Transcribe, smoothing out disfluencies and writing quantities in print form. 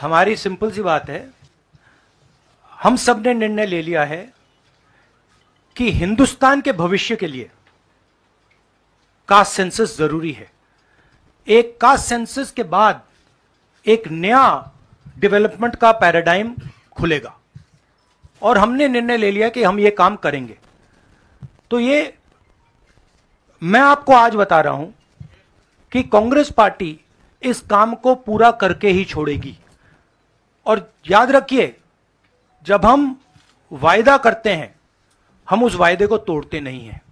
हमारी सिंपल सी बात है, हम सब ने निर्णय ले लिया है कि हिंदुस्तान के भविष्य के लिए कास्ट सेंसस जरूरी है। एक कास्ट सेंसस के बाद एक नया डेवलपमेंट का पैराडाइम खुलेगा और हमने निर्णय ले लिया कि हम ये काम करेंगे। तो ये मैं आपको आज बता रहा हूं कि कांग्रेस पार्टी इस काम को पूरा करके ही छोड़ेगी। और याद रखिए, जब हम वायदा करते हैं हम उस वायदे को तोड़ते नहीं हैं।